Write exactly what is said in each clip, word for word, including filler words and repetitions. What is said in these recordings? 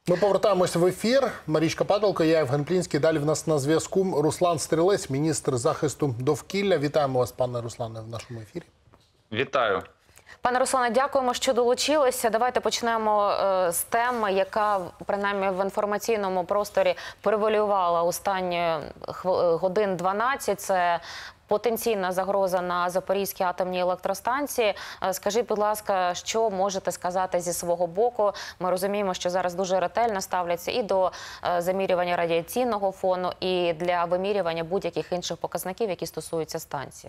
Ми повертаємось в ефір. Марічка Падалко, я Євген Плінський. Далі в нас на зв'язку Руслан Стрілець, міністр захисту довкілля. Вітаємо вас, пане Руслане, в нашому ефірі. Вітаю. Пане Руслане, дякуємо, що долучилися. Давайте почнемо е, з теми, яка, принаймні, в інформаційному просторі превалювала останні годин дванадцять. Це потенційна загроза на Запорізькій атомній електростанції. Скажіть, будь ласка, що можете сказати зі свого боку? Ми розуміємо, що зараз дуже ретельно ставляться і до замірювання радіаційного фону, і для вимірювання будь-яких інших показників, які стосуються станції.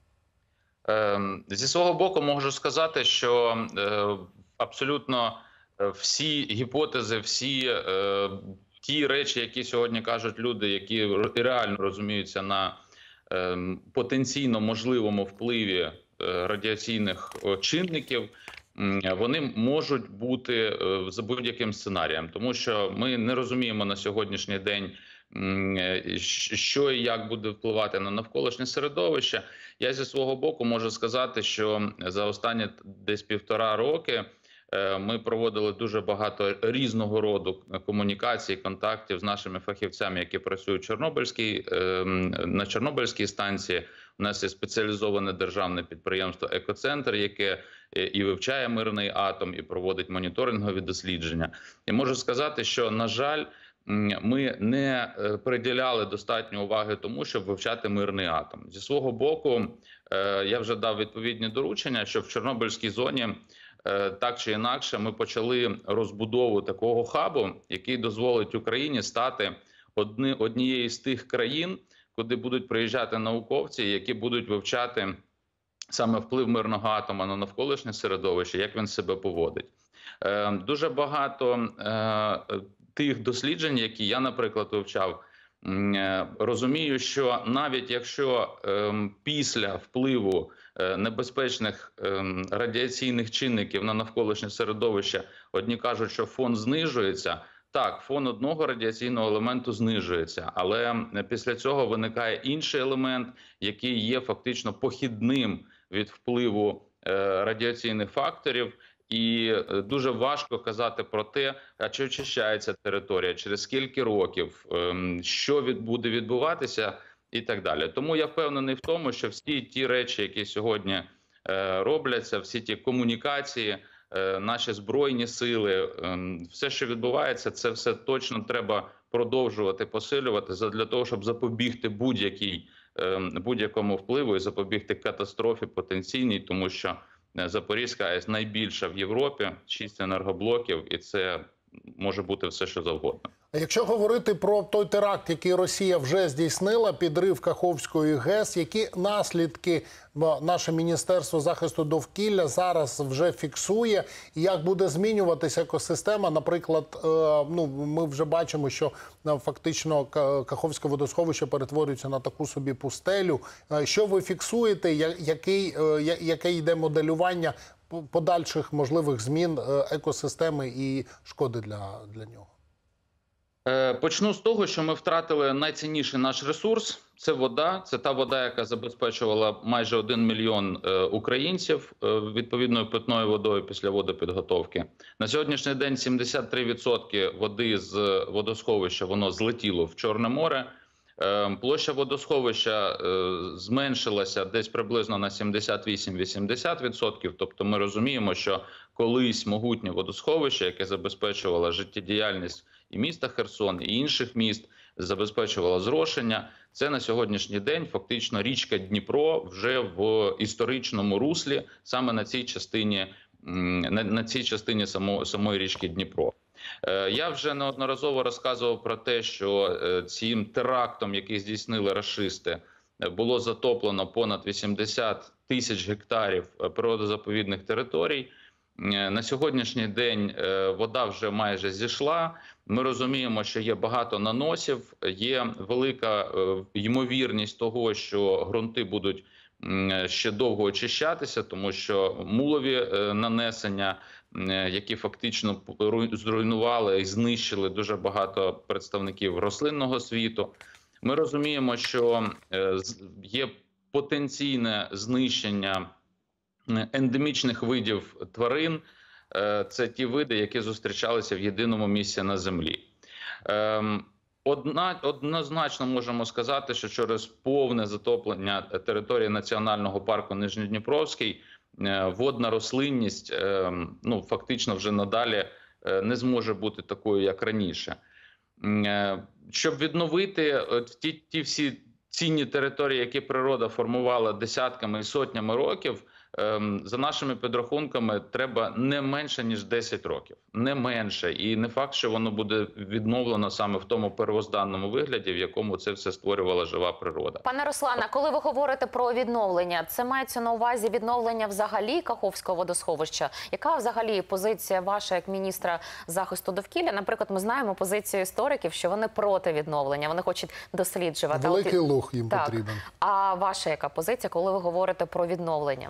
Зі свого боку можу сказати, що абсолютно всі гіпотези, всі ті речі, які сьогодні кажуть люди, які реально розуміються на потенційно можливому впливі радіаційних чинників, вони можуть бути за будь-яким сценарієм. Тому що ми не розуміємо на сьогоднішній день, що і як буде впливати на навколишнє середовище. Я зі свого боку можу сказати, що за останні десь півтора роки ми проводили дуже багато різного роду комунікацій, контактів з нашими фахівцями, які працюють в Чорнобильській, на Чорнобильській станції. У нас є спеціалізоване державне підприємство «Екоцентр», яке і вивчає мирний атом, і проводить моніторингові дослідження. І можу сказати, що, на жаль, ми не приділяли достатньо уваги тому, щоб вивчати мирний атом. Зі свого боку, я вже дав відповідні доручення, що в Чорнобильській зоні так чи інакше ми почали розбудову такого хабу, який дозволить Україні стати одні, однією з тих країн, куди будуть приїжджати науковці, які будуть вивчати саме вплив мирного атома на навколишнє середовище, як він себе поводить. Дуже багато тих досліджень, які я, наприклад, вивчав, розумію, що навіть якщо після впливу небезпечних радіаційних чинників на навколишнє середовище одні кажуть, що фон знижується, так, фон одного радіаційного елементу знижується, але після цього виникає інший елемент, який є фактично похідним від впливу радіаційних факторів. І дуже важко казати про те, а чи очищається територія, через скільки років, що буде відбуватися і так далі. Тому я впевнений в тому, що всі ті речі, які сьогодні робляться, всі ті комунікації, наші збройні сили, все, що відбувається, це все точно треба продовжувати, посилювати для того, щоб запобігти будь-якій, будь-якому впливу і запобігти катастрофі потенційній, тому що Запорізька АЕС найбільша в Європі, шість енергоблоків, і це може бути все, що завгодно. А якщо говорити про той теракт, який Росія вже здійснила, підрив Каховської ГЕС, які наслідки наше Міністерство захисту довкілля зараз вже фіксує? І як буде змінюватися екосистема? Наприклад, ну, ми вже бачимо, що фактично Каховське водосховище перетворюється на таку собі пустелю. Що ви фіксуєте? Який, яке йде моделювання подальших можливих змін екосистеми і шкоди для, для нього? Почну з того, що ми втратили найцінніший наш ресурс – це вода. Це та вода, яка забезпечувала майже один мільйон українців відповідною питною водою після водопідготовки. На сьогоднішній день сімдесят три відсотки води з водосховища воно злетіло в Чорне море. Площа водосховища зменшилася десь приблизно на сімдесят вісім - вісімдесят відсотків. Тобто ми розуміємо, що колись могутнє водосховище, яке забезпечувало життєдіяльність і міста Херсон, і інших міст, забезпечувало зрошення, це на сьогоднішній день фактично річка Дніпро вже в історичному руслі, саме на цій частині, на цій частині самої, самої річки Дніпро. Я вже неодноразово розказував про те, що цим терактом, який здійснили рашисти, було затоплено понад вісімдесят тисяч гектарів природозаповідних територій. На сьогоднішній день вода вже майже зійшла. Ми розуміємо, що є багато наносів, є велика ймовірність того, що ґрунти будуть ще довго очищатися, тому що мулові нанесення, які фактично зруйнували і знищили дуже багато представників рослинного світу. Ми розуміємо, що є потенційне знищення ендемічних видів тварин, е, це ті види, які зустрічалися в єдиному місці на землі. Ем, Одна, однозначно можемо сказати, що через повне затоплення території Національного парку Нижньодніпровський е, водна рослинність е, ну, фактично вже надалі е, не зможе бути такою, як раніше. Е, щоб відновити от ті, ті всі цінні території, які природа формувала десятками і сотнями років, за нашими підрахунками, треба не менше, ніж десять років. Не менше. І не факт, що воно буде відновлено саме в тому первозданному вигляді, в якому це все створювала жива природа. Пане Руслане, коли ви говорите про відновлення, це мається на увазі відновлення взагалі Каховського водосховища? Яка взагалі позиція ваша як міністра захисту довкілля? Наприклад, ми знаємо позицію істориків, що вони проти відновлення, вони хочуть досліджувати. Великий луг їм так. потрібен. А ваша яка позиція, коли ви говорите про відновлення?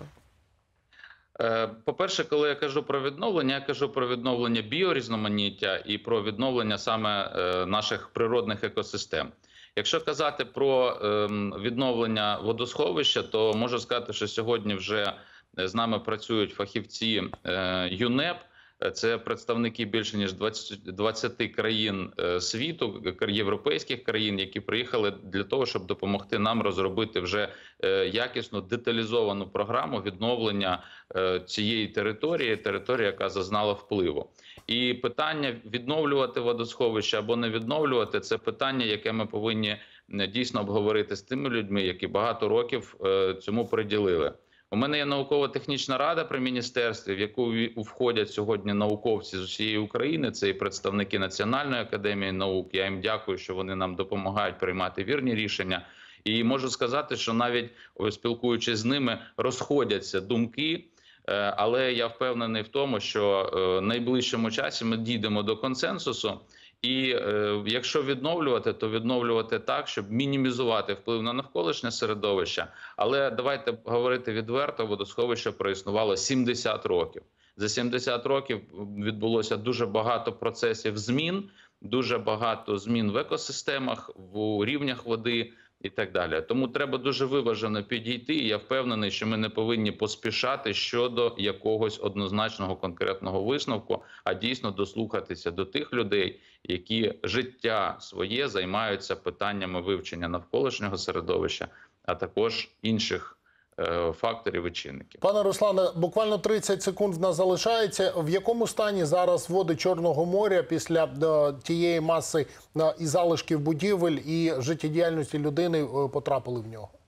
По-перше, коли я кажу про відновлення, я кажу про відновлення біорізноманіття і про відновлення саме наших природних екосистем. Якщо казати про відновлення водосховища, то можу сказати, що сьогодні вже з нами працюють фахівці ЮНЕП. Це представники більше ніж двадцяти країн світу, європейських країн, які приїхали для того, щоб допомогти нам розробити вже якісну деталізовану програму відновлення цієї території, території, яка зазнала впливу. І питання відновлювати водосховище або не відновлювати – це питання, яке ми повинні дійсно обговорити з тими людьми, які багато років цьому приділили. У мене є науково-технічна рада при міністерстві, в яку входять сьогодні науковці з усієї України. Це і представники Національної академії наук. Я їм дякую, що вони нам допомагають приймати вірні рішення. І можу сказати, що навіть спілкуючись з ними, розходяться думки. Але я впевнений в тому, що в найближчому часі ми дійдемо до консенсусу. І е, якщо відновлювати, то відновлювати так, щоб мінімізувати вплив на навколишнє середовище. Але давайте говорити відверто, водосховище проіснувало сімдесят років. За сімдесят років відбулося дуже багато процесів змін, дуже багато змін в екосистемах, в рівнях води і так далі. Тому треба дуже виважено підійти, і я впевнений, що ми не повинні поспішати щодо якогось однозначного конкретного висновку, а дійсно дослухатися до тих людей, які життя своє займаються питаннями вивчення навколишнього середовища, а також інших е, факторів і чинників. Пане Руслане, буквально тридцять секунд в нас залишається. В якому стані зараз води Чорного моря після е, тієї маси е, і залишків будівель, і життєдіяльності людини е, потрапили в нього?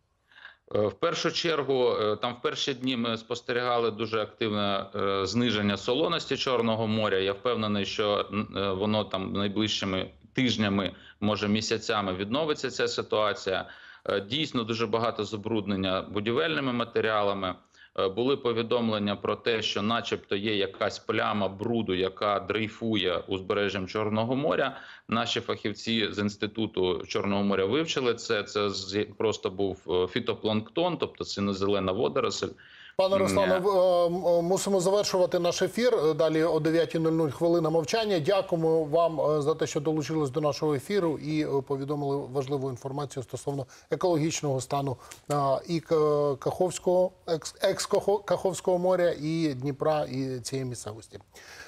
В першу чергу, там в перші дні ми спостерігали дуже активне зниження солоності Чорного моря. Я впевнений, що воно там найближчими тижнями, може місяцями відновиться ця ситуація. Дійсно дуже багато забруднення будівельними матеріалами. Були повідомлення про те, що начебто є якась пляма бруду, яка дрейфує узбережжям Чорного моря. Наші фахівці з Інституту Чорного моря вивчили це. Це просто був фітопланктон, тобто синьо-зелена водоросль. Пане Руслане, мусимо завершувати наш ефір. Далі о дев'ятій нуль нуль хвилина мовчання. Дякуємо вам за те, що долучились до нашого ефіру і повідомили важливу інформацію стосовно екологічного стану і Каховського, екс-Каховського моря, і Дніпра, і цієї місцевості.